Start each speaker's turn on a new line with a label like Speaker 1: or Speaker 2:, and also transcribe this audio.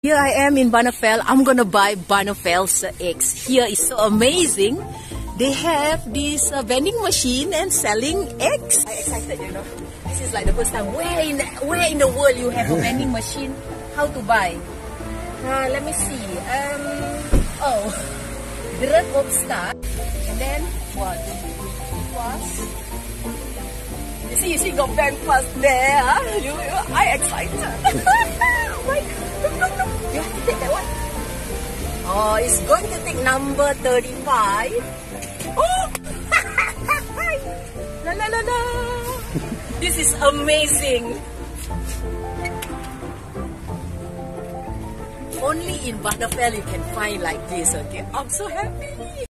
Speaker 1: Here I am in Barneveld. I'm gonna buy Barneveld's eggs. Here is so amazing. They have this vending machine and selling eggs. I'm excited, you know. This is like the first time. Where in the world you have a vending machine? How to buy? Let me see. Bread of start. And then what? Was. You see, got bank pass there. I excited. Oh my God. No. You have to take that one. Oh, it's going to take number 35. Oh! La. This is amazing. Only in Barneveld you can find like this, okay? I'm so happy.